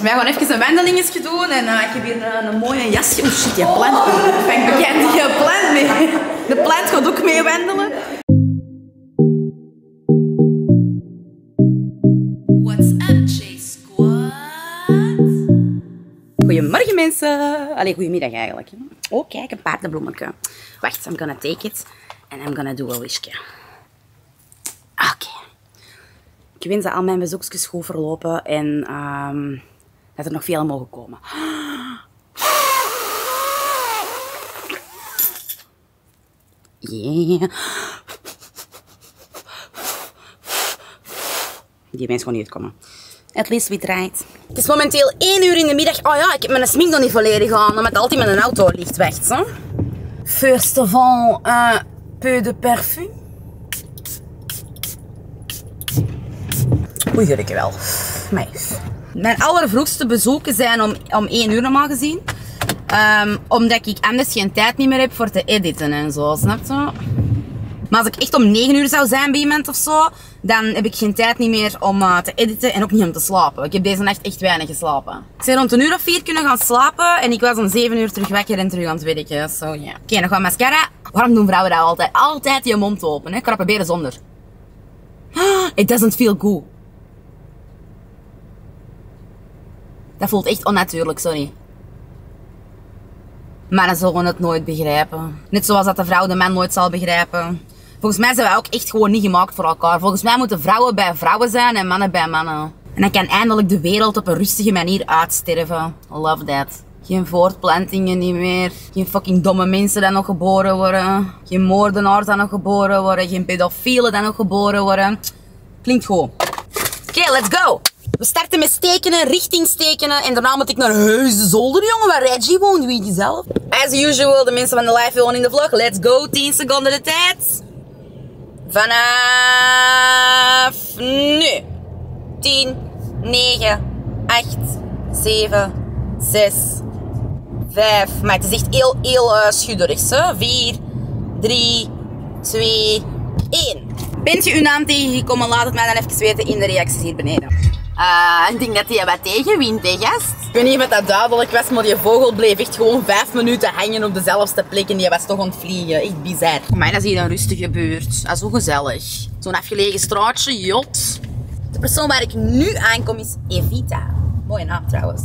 wij gaan even een wandelingetje doen en ik heb hier een mooie jasje. Oh shit, die plant. Ik ben bekend, die plant mee. De plant gaat ook mee wandelen. What's up, J-Squad? Goedemorgen mensen. Allee, goedemiddag eigenlijk. Oh, kijk, een paardenbloemetje. Wacht, I'm gonna take it and I'm gonna do a wishje. Oké. Ik wens dat al mijn bezoekjes goed verlopen en dat er nog veel mogen komen. Yeah. Die mensen gaan niet uitkomen. At least we tried. Het is momenteel 1 uur in de middag. Oh ja, ik heb mijn smink nog niet volledig aan, omdat altijd met een auto ligt weg. Zo. First of all, un peu de parfum. Oei, jurk wel. Mijn allervroegste bezoeken zijn om 1 uur normaal gezien. Omdat ik anders geen tijd niet meer heb voor te editen en zo, snap je? Maar als ik echt om 9 uur zou zijn bij iemand of zo, dan heb ik geen tijd niet meer om te editen en ook niet om te slapen. Ik heb deze nacht echt weinig geslapen. Ik ben rond 1 uur of 4 kunnen gaan slapen en ik was om 7 uur terug wakker en terug aan het werken. So, yeah. Oké, nog wat mascara. Waarom doen vrouwen dat altijd? Altijd je mond open, hè? Ik ga dat proberen zonder. It doesn't feel good. Dat voelt echt onnatuurlijk, sorry. Mannen zullen het nooit begrijpen. Net zoals dat de vrouw de man nooit zal begrijpen. Volgens mij zijn wij ook echt gewoon niet gemaakt voor elkaar. Volgens mij moeten vrouwen bij vrouwen zijn en mannen bij mannen. En dan kan eindelijk de wereld op een rustige manier uitsterven. Love that. Geen voortplantingen niet meer. Geen fucking domme mensen die nog geboren worden. Geen moordenaars die nog geboren worden. Geen pedofielen die nog geboren worden. Klinkt goed. Oké, let's go! We starten met stekenen, richtingstekenen en daarna moet ik naar huis de zolder, jongen, waar Reggie woont, weet je zelf. As usual, de mensen van de live wonen in de vlog. Let's go, 10 seconden de tijd. Vanaf nu. 10, 9, 8, 7, 6, 5. Maar het is echt heel schudderig, hè. 4, 3, 2, 1. Bent je uw naam tegengekomen? Laat het mij dan even weten in de reacties hier beneden. Ik denk dat hij wat tegenwint, hè, gast? Ik weet niet of dat duidelijk was, maar die vogel bleef echt gewoon 5 minuten hangen op dezelfde plek en die was toch aan het vliegen. Echt bizar. Voor mij is hier een rustige buurt. Dat is zo gezellig. Zo'n afgelegen straatje, jot. De persoon waar ik nu aankom is Evita. Mooie naam trouwens.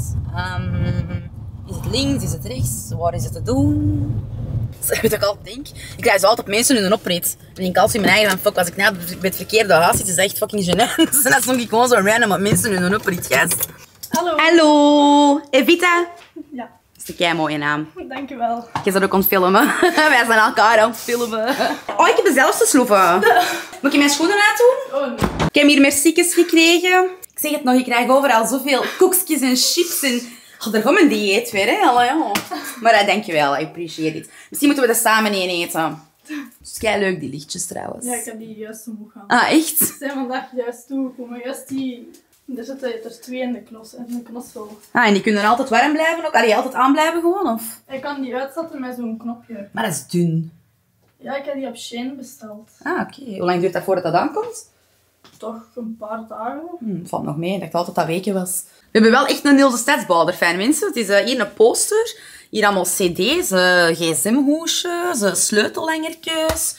Is het links, is het rechts? Waar is het te doen? Weet je wat ik altijd denk? Ik krijg zo altijd op mensen in een oprit. Ik denk altijd in mijn eigen van, fuck, als ik nou bij het verkeerde huis zit, is dat echt fucking gênant. En dan stond ik gewoon zo random op mensen in een oprit, gast. Hallo. Hallo, Evita. Ja. Dat is een kei mooie naam. Dankjewel. Je zit ook aan het filmen. Wij zijn elkaar aan het filmen. Oh, ik heb dezelfde sloeven. Moet je mijn schoenen uitdoen? Oh nee. Ik heb hier merciekjes gekregen. Ik zeg het nog, ik krijg overal zoveel koekjes en chips en... Oh, daar gaat mijn dieet weer, hè. Allee, ja. Maar dankjewel, I appreciate it. Misschien moeten we dat samen in eten. Het is kei leuk, die lichtjes trouwens. Ja, ik heb die juist omhoog gaan. Ah, echt? Ze zijn vandaag juist toegekomen. Juist die... Er zitten er 2 in de knossel. Ah, en die kunnen altijd warm blijven ook? Allee, altijd aan blijven gewoon, of? Ik kan die uitzetten met zo'n knopje. Maar dat is dun. Ja, ik heb die op Shein besteld. Ah, oké. Hoe lang duurt dat voordat dat aankomt? Toch een paar dagen. Valt nog mee. Ik dacht altijd dat weken was. We hebben wel echt een Nielse stadsbouwer, fijn mensen. Het is hier een poster. Hier allemaal cd's, gsm-hoesjes, sleutelhangertjes,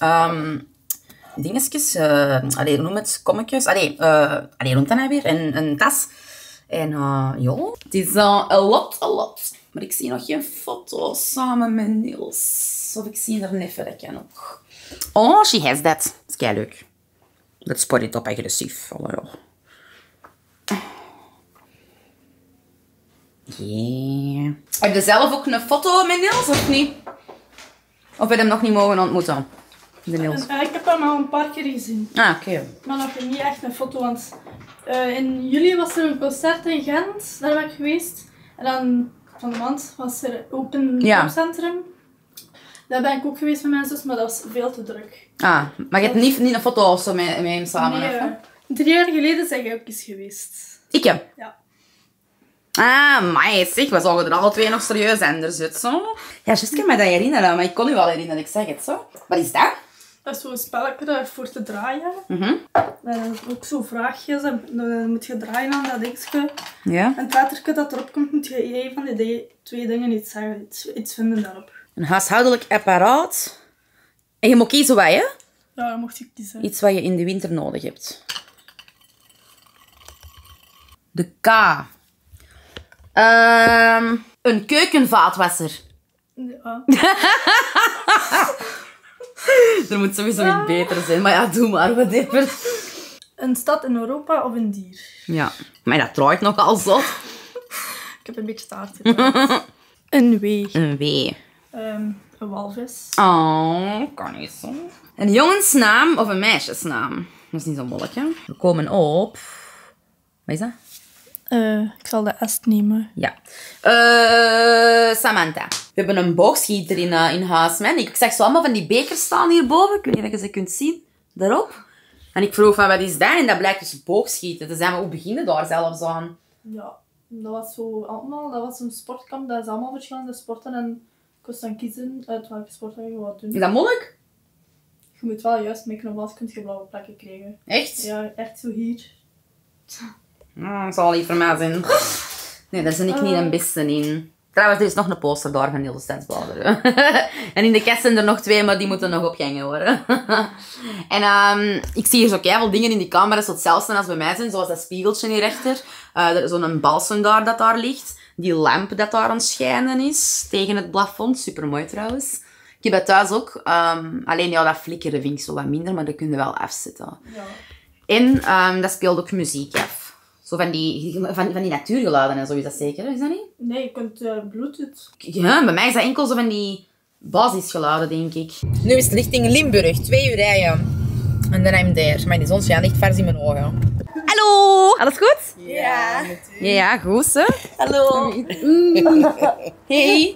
dingetjes, allee, noem het, kommetjes. Allee, noemt dat nou weer? Een tas. En ja, het is a lot. Maar ik zie nog geen foto samen met Niels. Of ik zie er even, dat kan ook. Oh, she has that. Dat is kei leuk. Dat sport het op agressief. Allee, yeah. Heb je zelf ook een foto met Niels, of niet? Of heb je hem nog niet mogen ontmoeten? De Niels. Ik heb hem al een paar keer gezien. Ah, oké. Maar nog niet echt een foto, want in juli was er een concert in Gent. Daar ben ik geweest. En dan van de maand was er Open Centrum. Daar ben ik ook geweest met mijn zus, maar dat was veel te druk. Ah, maar je hebt niet een foto of zo met hem samen? Nee, of? 3 jaar geleden zijn jij ook eens geweest. Ik heb? Ja. Ah, maar zeg, we zagen er alle twee nog serieus anders uit, zo. Ja, juist kan me dat herinneren, maar ik kon u wel herinneren, ik zeg het zo. Wat is dat? Dat is zo'n spelletje voor te draaien. Ook zo vraagjes. En dan moet je draaien aan dat dingetje. Ja. En het lettertje dat erop komt, moet je van die twee dingen iets zeggen. Iets vinden daarop. Een huishoudelijk apparaat. En je moet kiezen wat, hè? Ja, dan mocht je kiezen. Iets wat je in de winter nodig hebt. De K. Een keukenvaatwasser. Ja. Er moet sowieso iets beter zijn. Maar ja, doe maar, whatever. Een stad in Europa of een dier? Ja, maar dat draait nogal zo. Ik heb een beetje staart. Een W. Een W. Een walvis. Oh, kan niet zo. Een jongensnaam of een meisjesnaam? Dat is niet zo moeilijk, hè? We komen op... Wat is dat? Ik zal de S nemen. Ja. Samantha. We hebben een boogschieter in huis. Man. Ik zag zo allemaal van die bekers staan hierboven. Ik weet niet of je ze kunt zien. Daarop. En ik vroeg van, wat is dat? En dat blijkt dus boogschieten. Dus zijn we ook beginnen daar zelfs aan. Ja, dat was zo allemaal. Dat was een sportkamp. Dat is allemaal verschillende sporten. En ik moest dan kiezen uit welke sport je wat doen. Is dat moeilijk? Je moet wel juist maken, of anders kun je blauwe plekken krijgen. Echt? Ja, echt zo hier. Dat zal niet voor mij zijn. Nee, daar ben ik niet een beste in. Trouwens, er is nog een poster daar van Niels de Stadsbladeren. En in de kast zijn er nog 2, maar die moeten nog opgehangen worden. En ik zie hier zo keiveel dingen in die camera, zo hetzelfde als bij mij zijn. Zoals dat spiegeltje hierachter. Zo'n balsem dat daar ligt. Die lamp dat daar aan het schijnen is. Tegen het plafond. Supermooi trouwens. Ik heb dat thuis ook. Alleen ja, dat flikkeren vind ik zo wat minder, maar dat kun je wel afzetten. Ja. En dat speelt ook muziek af. Zo van die natuurgeluiden en zo, is dat zeker? Is dat niet? Nee, je kunt Bluetooth. Ja, bij mij is dat enkel zo van die basisgeluiden, denk ik. Nu is het richting Limburg. 2 uur rijden. En dan I'm there. Maar die zon schijnt echt vers in mijn ogen. Hallo! Alles goed? Ja. Ja, goed, hè? Hallo. Hey.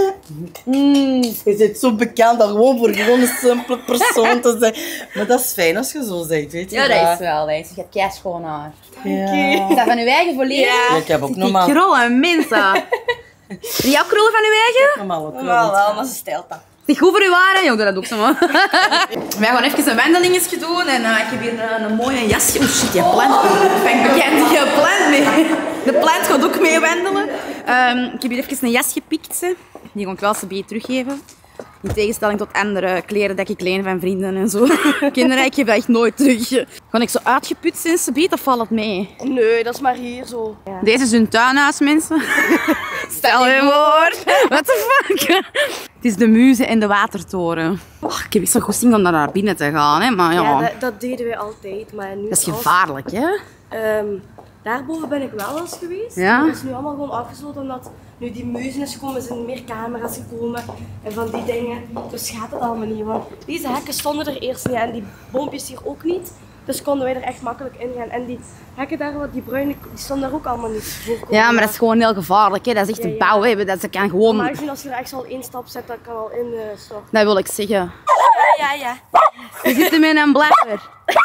Je bent zo bekend dat gewoon voor gewoon een simpele persoon te zijn. Maar dat is fijn als je zo bent, weet je. Ja, dat is wel. Je hebt kei schoon haar. Ja. Is dat van uw eigen volledig? Ja, ik heb ook Die normaal. krullen, mensen. Zie je ook krullen van uw eigen? Normaal ook Normaal wel, maar ze stelt dat. Niet goed voor uw haren? Ja, dat doe ik zo maar. Wij gaan even een wandelingetje doen en ik heb hier een mooie jasje. Oh shit, je plant. Ik ben bekend, je plant mee. De plant gaat ook mee wandelen. Ik heb hier even een jas gepikt. Hè. Die ga ik wel eens teruggeven. In tegenstelling tot andere kleren dat ik leen van vrienden en zo. Kinderen, ik geef dat echt nooit terug. Ga ik zo uitgeput zijn, subiet, of valt het mee? Nee, dat is maar hier zo. Ja. Deze is hun tuinhuis, mensen. Stel je voor. What the fuck? Het is de Muze en de Watertoren. Oh, ik heb echt zo goed zin om daar naar binnen te gaan, hè. Maar ja, Ja, dat deden wij altijd. Maar nu dat is gevaarlijk, hè? Daarboven ben ik wel eens geweest. Ja? Dat is nu allemaal gewoon afgesloten omdat nu die muizen is gekomen, zijn meer camera's gekomen en van die dingen. Dus gaat het allemaal niet. Want deze hekken stonden er eerst niet en die boompjes hier ook niet. Dus konden wij er echt makkelijk in gaan. En die hekken daar, die bruine, die stonden daar ook allemaal niet voor. Ja, maar dat is gewoon heel gevaarlijk, hè. Dat is echt een bouw, hè. Dat kan gewoon... Maar als je er echt al 1 stap zet, dat kan al in storten. Dat wil ik zeggen. Ja. We zitten met een blaffer.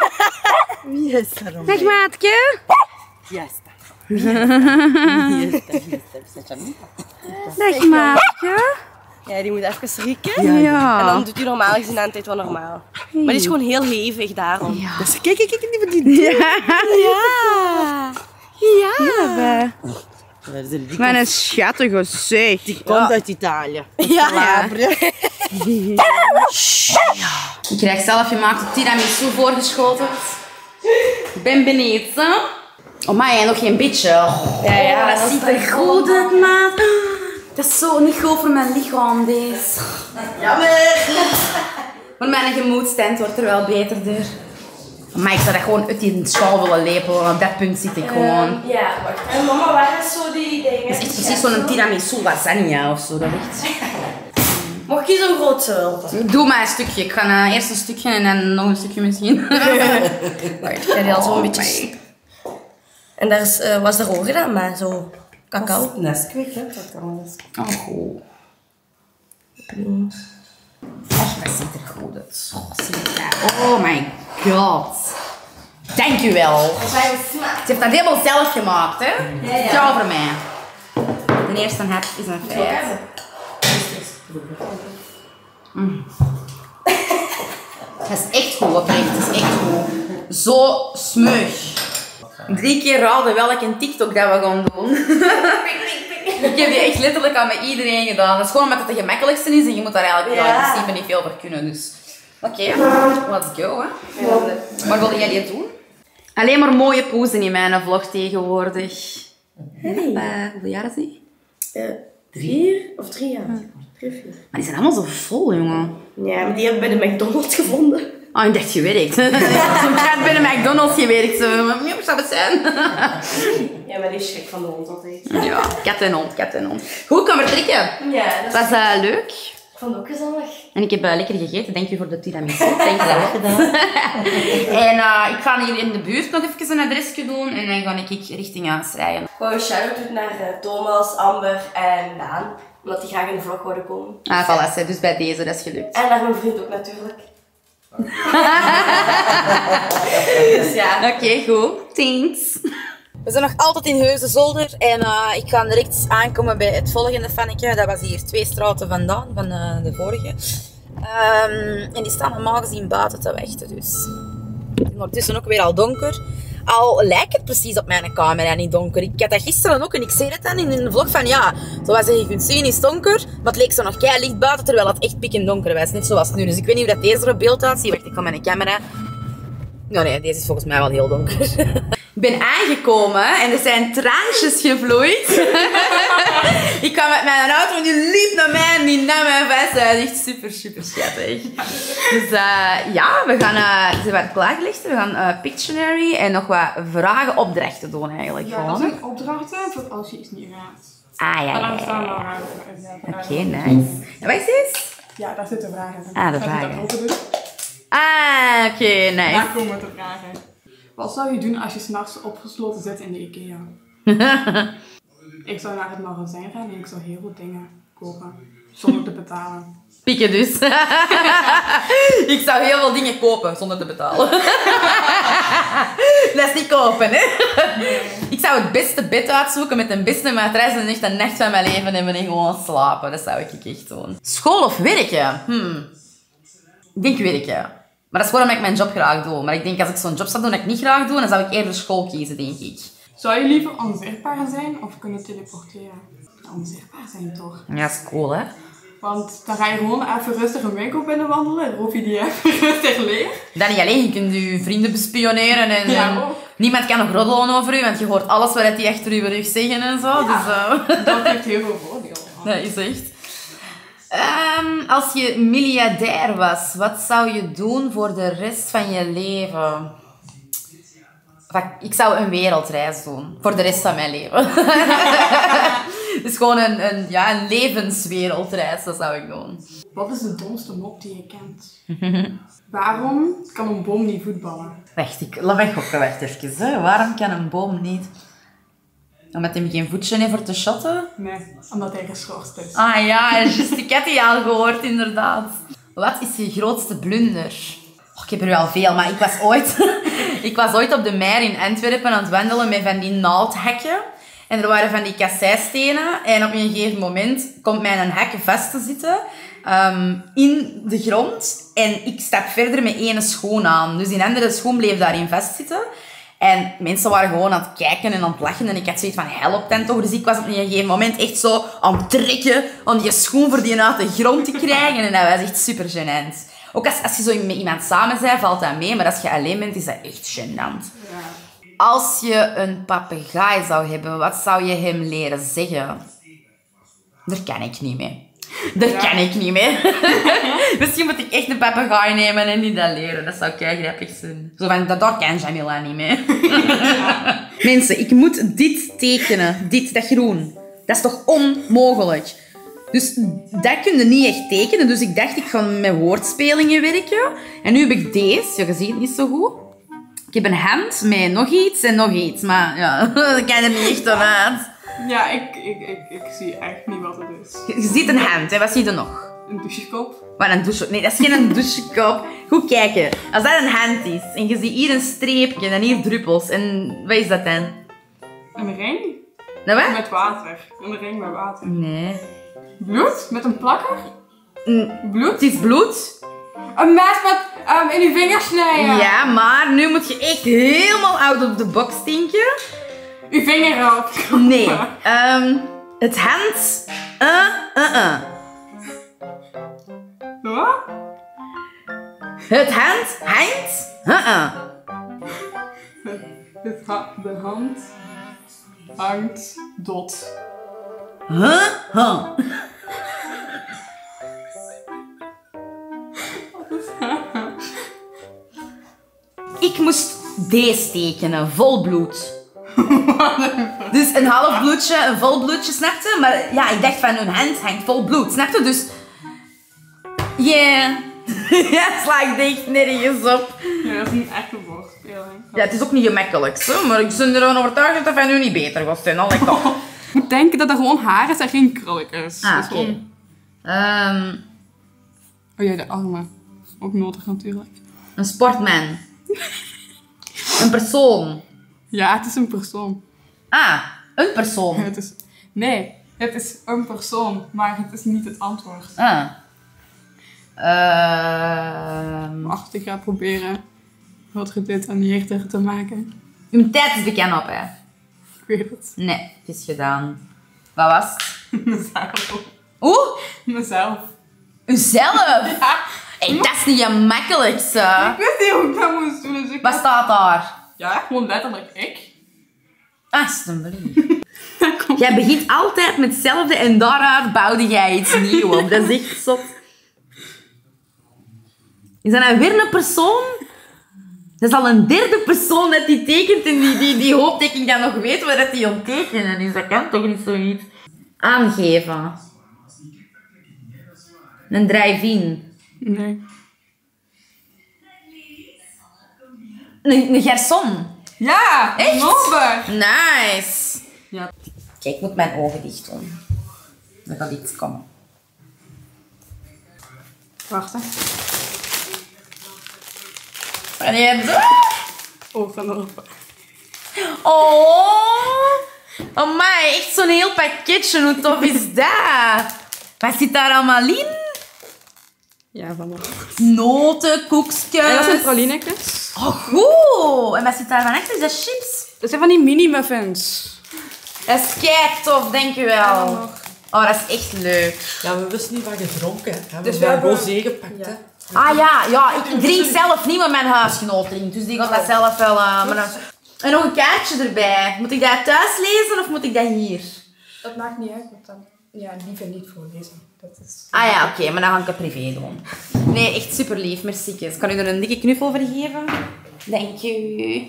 Wie is er om? Zeg, maatje. Wie is dat? Zeg, maatje. Ja, die moet even schrikken. Ja. En dan doet hij normaal gezien aan het tijd wel normaal. Maar die is gewoon heel hevig daarom. Ja. Dus kijk, niet wat die doet. Ja. Mijn schattige zeg. Die komt uit Italië. Ja. Ik krijg zelf gemaakte tiramisu voorgeschoten. Ik ben benieuwd, hè? Oh, maar nog geen beetje. Ja, dat ziet er goed uit, maat. Dat is zo niet goed voor mijn lichaam, deze. Jammer. Maar mijn gemoedstand wordt er wel beter door. Maar ik zou dat gewoon uit die schaal willen lepelen. Op dat punt zit ik gewoon. Ja, wacht. En mama, waar is zo die dingen? Het is echt precies zo'n tiramisu lasagne of zo. Dat echt. Mag ik zo'n groot zullen? Doe maar een stukje. Ik ga eerst een stukje en dan nog een stukje misschien. Wacht, ik ga die al zo'n beetje... En daar is, was er ook gedaan, maar zo cacao. Nesquik, hè? Dat kan wel eens. Oh, goed. Echt, dat ziet er goed uit. Oh my god. Dank u wel. Ze heeft dat helemaal zelf gemaakt, hè? Ja, voor mij. De eerste hap is een feit. Dat is echt goed, oprecht. Dat is echt goed. Zo smug. 3 keer raden welke TikTok dat we gaan doen. Ik heb die echt letterlijk aan met iedereen gedaan. Dat is gewoon omdat het de gemakkelijkste is en je moet daar eigenlijk in principe niet veel voor kunnen. Dus. Oké, let's go. Hè. Wat wil jij dit doen? Alleen maar mooie poezen in mijn vlog tegenwoordig. Hey. Hoeveel jaar is die? 3 of 3 jaar. 3 of 4. Maar die zijn allemaal zo vol, jongen. Ja, maar die hebben bij de McDonald's gevonden. Oh, ik dacht gewerkt. Zo'n kat bij de McDonald's gewerkt. Hoe zou het zijn? Ja, maar die is schrik van de hond altijd. Ja, kat en hond. Goed, kan vertrekken. Ja, dat was leuk. Ik vond het ook gezellig. En ik heb lekker gegeten. Dank je voor de tiramisu. Dank je wel. En ik ga hier in de buurt nog even een adresje doen. En dan ga ik richting Schrijen. Gewoon een shout-out naar Thomas, Amber en Daan. Omdat die graag in de vlog wilden komen. Ah, voilà. Dus bij deze, dat is gelukt. En naar mijn vriend ook natuurlijk. Dus ja. Oké, goed. Thanks. We zijn nog altijd in Heusden-Zolder en ik ga direct aankomen bij het volgende fannetje. Dat was hier 2 straten vandaan, van de vorige. En die staan normaal gezien buiten te wachten, dus. Het is ondertussen ook weer al donker. Al lijkt het precies op mijn camera niet donker. Ik had dat gisteren ook en ik zei het dan in de vlog van ja, zoals je kunt zien is het donker, maar het leek zo nog kei licht buiten terwijl het echt pikken donker was. Net zoals nu. Dus ik weet niet hoe dat deze er op beeld uitziet. Wacht, ik ga mijn camera. Nou nee, deze is volgens mij wel heel donker. Ik ben aangekomen en er zijn traantjes gevloeid. Ik kwam met mijn auto en die liep naar mij en die nam mij vast. Dat is echt super, super schattig. Dus ja, we gaan ze wat klaargelegd. We gaan Pictionary en nog wat vragen, opdrachten doen eigenlijk. Ja, dat zijn opdrachten voor als je iets niet raadt. Ah ja, En dan ja. staan we Oké, nice. En wat is dit? Ja, daar zitten vragen. Ah, de Als je vragen. dat open doet, Ah, oké, nice. daar komen de vragen. Wat zou je doen als je s'nachts opgesloten zit in de IKEA? Ik zou naar het magazijn gaan en ik zou heel veel dingen kopen. Zonder te betalen. Pieken dus. Ik zou heel veel dingen kopen zonder te betalen. Dat is niet kopen, hè? Ik zou het beste bed uitzoeken met een beste matras en echt een nacht van mijn leven hebben en gewoon slapen. Dat zou ik echt doen. School of werken? Ik denk werken. Maar dat is gewoon omdat ik mijn job graag doe. Maar ik denk als ik zo'n job zou doen dat ik niet graag doe, dan zou ik eerder school kiezen, denk ik. Zou je liever onzichtbaar zijn of kunnen teleporteren? Onzichtbaar zijn toch? Ja, dat is cool, hè? Want dan ga je gewoon even rustig een winkel binnenwandelen en hoef je die even rustig leeg. Dat niet alleen, je kunt je vrienden bespioneren en Ja, ook. niemand kan nog roddelen over u, want je hoort alles wat die achter uw rug zeggen en zo. Ja. Dus, Dat heeft heel veel voordelen. dat is echt. Als je miljardair was, wat zou je doen voor de rest van je leven? Ik zou een wereldreis doen. Voor de rest van mijn leven. Dus gewoon een levenswereldreis, dat zou ik doen. Wat is de domste mop die je kent? Waarom kan een boom niet voetballen? Wacht, laat me gokken, wacht even. Hè. Waarom kan een boom niet? Omdat hij geen voetje heeft voor te shotten? Nee, omdat hij geschorst is. Ah ja, juist, ik had die al gehoord, inderdaad. Wat is je grootste blunder? Oh, ik heb er wel veel, maar ik was ooit op de Meer in Antwerpen aan het wandelen met van die naaldhekken. En er waren van die kasseistenen. En op een gegeven moment komt mijn hek vast te zitten in de grond. En ik stap verder met 1 schoen aan. Dus die andere schoen bleef daarin vastzitten. En mensen waren gewoon aan het kijken en aan het lachen. En ik had zoiets van, help dan toch. Dus ik was op een gegeven moment echt zo aan het trekken om die schoen voor die uit de grond te krijgen. En dat was echt super gênant. Ook als je zo met iemand samen bent, valt dat mee. Maar als je alleen bent, is dat echt gênant. Ja. Als je een papegaai zou hebben, wat zou je hem leren zeggen? Daar kan ik niet mee. Kan ik niet mee. Misschien moet ik echt een papegaai nemen en die dat leren. Dat zou kei grappig zijn. Zo van, daar kan Jamila niet mee. Mensen, ik moet dit tekenen. Dat groen. Dat is toch onmogelijk? Dus dat kun je niet echt tekenen. Dus ik dacht, ik ga met woordspelingen werken. En nu heb ik deze. Je ziet het niet zo goed. Ik heb een hand met nog iets en nog iets. Maar ja, dat kan er niet echt uit. Ja, ik zie echt niet wat het is. Je ziet een hand, hè? Wat zie je nog? Een douchekop. Wat een douche... Nee, dat is geen douchekop. Goed kijken. Als dat een hand is en je ziet hier een streepje en hier druppels. En wat is dat dan? Een ring Nou wat? met water. Een ring met water. Nee. Bloed met een plakker? Bloed? Het is bloed. Een mes met In uw vingers snijden. Ja, maar nu moet je echt helemaal out of the box denken. Uw vinger eraf. Nee. Het hand. Wat? Het hand. De hand hangt dot. Ik moest deze tekenen, vol bloed. Dus een half bloedje, een vol bloedje, snap je? Maar ja, ik dacht van hun hand hangt vol bloed, snap je? Dus... Ja, slaat echt nergens op. Ja, dat is niet echt een woordspeling. Ja, het is ook niet gemakkelijk, zo, maar ik ben ervan overtuigd dat dat van u niet beter gaat zijn. Al ik dat. Je moet denken dat er gewoon haar is en geen krulletjes. Ah, Dus oké. gewoon- Oh ja, de armen. Ook nodig natuurlijk. Een sportman. Een persoon. Ja, het is een persoon. Ah, een persoon. Nee, het is een persoon, maar het is niet het antwoord. Ah. Wacht, ik ga proberen wat gedetailleerder te maken. Uw tijd is bekend op, hè? Ik weet het. Nee, het is gedaan. Wat was het? Mezelf. Oeh, Mezelf. uzelf. Ja. Hey, dat is niet gemakkelijk, zo. Ik wist niet hoe ik dat moest doen. Dus ik Wat staat daar? Ja, gewoon letterlijk ik. Alsjeblieft. Jij begint altijd met hetzelfde en daaruit bouwde jij iets nieuws op. Dat is echt zot. Is dat nou weer een persoon? Dat is al een derde persoon dat die tekent en die hoopt dat ik dan nog weet waar dat die aan het tekenen is. Dat kan toch niet zoiets? Aangeven. Een drive-in. Nee. Een garçon. Ja, Echt? Nobber. Nice. Ja. Kijk, ik moet mijn ogen dicht doen. Er gaat iets komen. Wacht, hè. En je hebt... Oh, van open. Oh! Amai, echt zo'n heel pakketje. Hoe tof is dat? Wat zit daar allemaal in? Ja, van open. Noten, koekjes. En dat zijn pralinekjes. Oh, goed. En wat zit daar van achter? Is dat chips? Dat zijn van die mini-muffins. Dat is kei tof, denk je wel. Oh, dat is echt leuk. Ja, we wisten niet wat je dronken hebt. Dus We we hebben hebben- rosé gepakt, hè. Ah ja, ik drink zelf niet, maar mijn huisgenoot drinkt. Dus die gaat dat zelf wel... maar dan... En nog een kaartje erbij. Moet ik dat thuis lezen of moet ik dat hier? Dat maakt niet uit, want dan... Ja, liever niet voorlezen. Dat is... Ah ja, oké, maar dan ga ik het privé doen. Nee, echt super lief, merci. Kan u er een dikke knuffel voor geven? Dank u.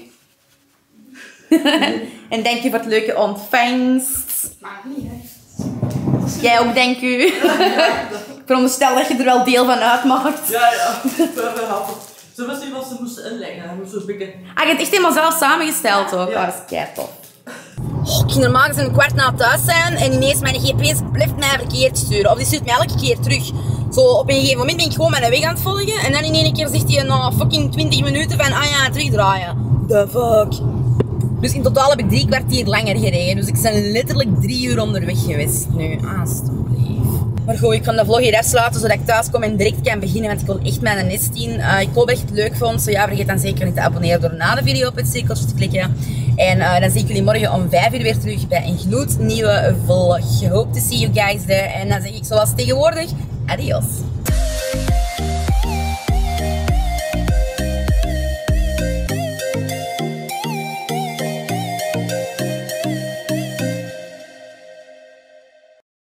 En dank u voor het leuke ontvangst. Maakt niet uit. Jij ook, dank u. Ik veronderstel dat je er wel deel van uitmaakt. Ja. Ze wisten niet wat ze moesten inleggen. Ze moesten een beetje... Ah, je hebt het echt helemaal zelf samengesteld ook. Ja. Oh, dat is keitof. Ik ging normaal gezien 15:15 thuis zijn en ineens mijn GPS blijft mij verkeerd sturen. Of die stuurt mij elke keer terug. Zo, op een gegeven moment ben ik gewoon mijn weg aan het volgen en dan in één keer zegt hij na fucking 20 minuten van ah ja, terugdraaien. The fuck. Dus in totaal heb ik 3 kwartier langer gereden. Dus ik ben letterlijk 3 uur onderweg geweest nu. Alsjeblieft. Maar goed, ik ga de vlog hier afsluiten zodat ik thuis kom en direct kan beginnen, want ik wil echt mijn nest zien. Ik hoop dat je het leuk vond. Zo ja, vergeet dan zeker niet te abonneren door na de video op het cirkeltje te klikken. En dan zie ik jullie morgen om 5 uur weer terug bij een gloednieuwe vlog. Hope to see you guys there. En dan zeg ik zoals tegenwoordig, adios.